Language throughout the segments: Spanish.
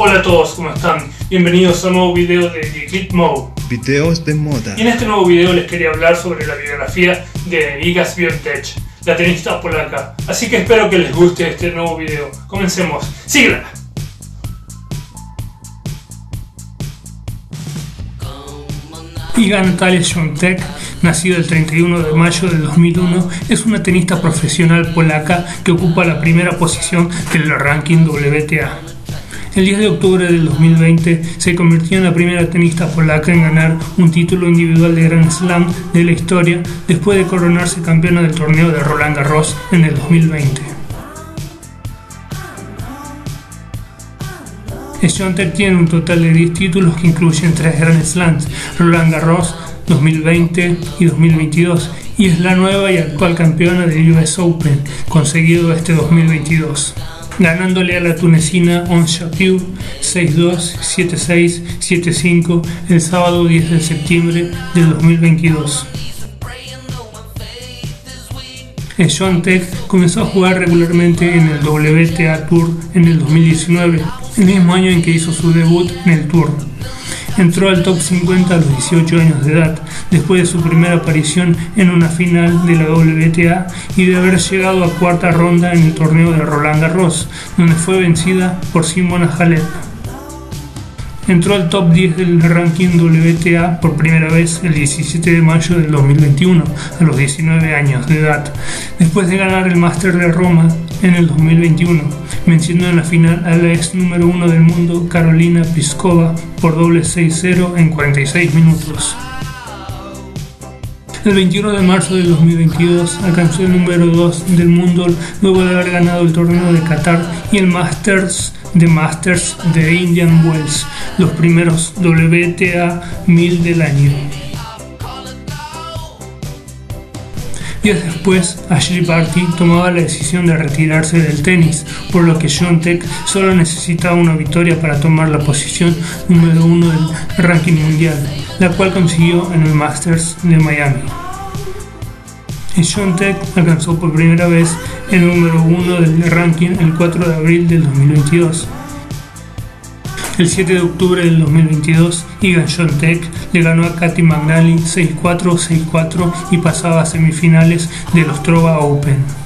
Hola a todos, ¿cómo están? Bienvenidos a un nuevo video de The Clip Mode. Videos de moda. Y en este nuevo video les quería hablar sobre la biografía de Iga Świątek, la tenista polaca. Así que espero que les guste este nuevo video. Comencemos. ¡Síguela! Iga Natalia Świątek, nacida el 31 de mayo de 2001, es una tenista profesional polaca que ocupa la primera posición del ranking WTA. El 10 de octubre del 2020 se convirtió en la primera tenista polaca en ganar un título individual de Grand Slam de la historia después de coronarse campeona del torneo de Roland Garros en el 2020. Świątek tiene un total de 10 títulos que incluyen 3 Grand Slams, Roland Garros 2020 y 2022, y es la nueva y actual campeona del US Open, conseguido este 2022, ganándole a la tunecina Ons Jabeur 6-2, 7-6, 7-5 el sábado 10 de septiembre del 2022. Świątek comenzó a jugar regularmente en el WTA Tour en el 2019, el mismo año en que hizo su debut en el Tour. Entró al top 50 a los 18 años de edad, después de su primera aparición en una final de la WTA y de haber llegado a cuarta ronda en el torneo de Roland Garros, donde fue vencida por Simona Halep. Entró al top 10 del ranking WTA por primera vez el 17 de mayo del 2021, a los 19 años de edad, después de ganar el Master de Roma en el 2021, venciendo en la final a la ex número 1 del mundo Karolina Pliskova por doble 6-0 en 46 minutos. El 21 de marzo del 2022 alcanzó el número 2 del mundo luego de haber ganado el torneo de Qatar y el Masters de Indian Wells, los primeros WTA 1000 del año. Días después, Ashley Barty tomaba la decisión de retirarse del tenis, por lo que Świątek solo necesitaba una victoria para tomar la posición número 1 del ranking mundial, la cual consiguió en el Masters de Miami. Świątek alcanzó por primera vez el número 1 del ranking el 4 de abril del 2022. El 7 de octubre del 2022, Iga Świątek le ganó a Caty McNally 6-4, 6-4 y pasaba a semifinales de los Trova Open.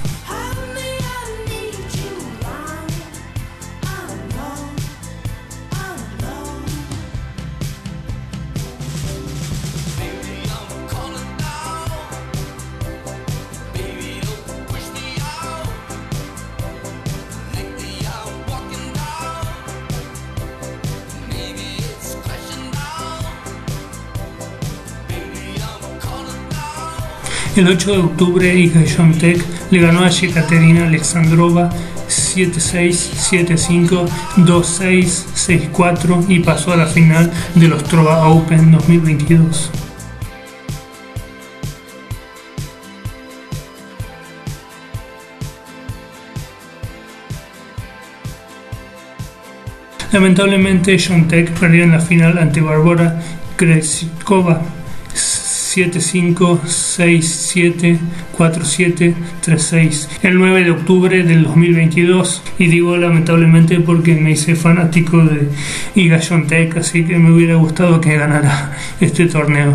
El 8 de octubre, Iga Świątek le ganó a Yekaterina Alexandrova 7-6, 7-5, 2-6, 6-4 y pasó a la final de los Trova Open 2022. Lamentablemente, Świątek perdió en la final ante Barbora Krejcikova 7-5, 6-7, 4-7, 3-6 el 9 de octubre del 2022, y digo lamentablemente porque me hice fanático de Iga Świątek, así que me hubiera gustado que ganara este torneo.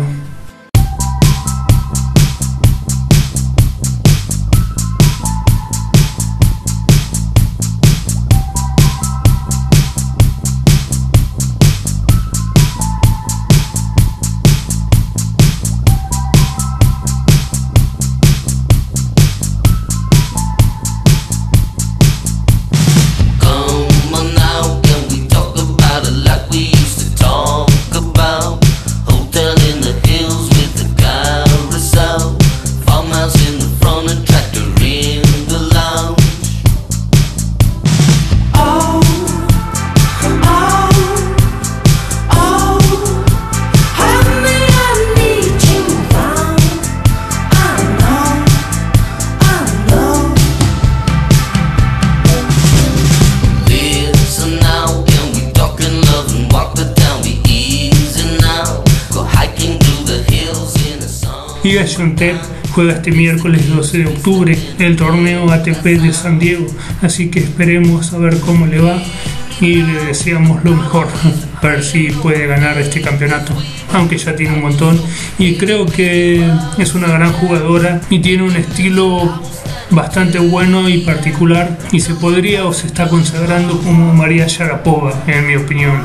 Iga Świątek juega este miércoles 12 de octubre el torneo ATP de San Diego, así que esperemos a ver cómo le va y le deseamos lo mejor, a ver si puede ganar este campeonato, aunque ya tiene un montón, y creo que es una gran jugadora y tiene un estilo bastante bueno y particular, y se podría o se está consagrando como María Sharapova, en mi opinión.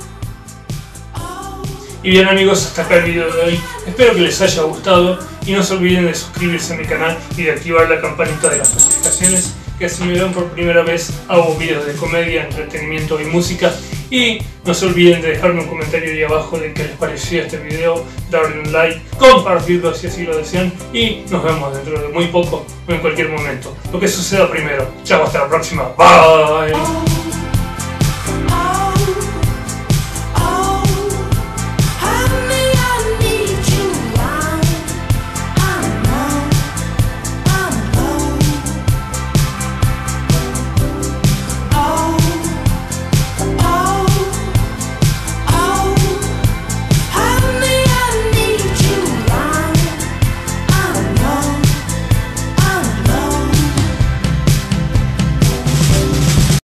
Y bien amigos, hasta acá el video de hoy, espero que les haya gustado y no se olviden de suscribirse a mi canal y de activar la campanita de las notificaciones, que si me ven por primera vez hago videos de comedia, entretenimiento y música. Y no se olviden de dejarme un comentario ahí abajo de qué les pareció este video, darle un like, compartirlo si así lo desean, y nos vemos dentro de muy poco o en cualquier momento, lo que suceda primero. Chao, hasta la próxima, bye.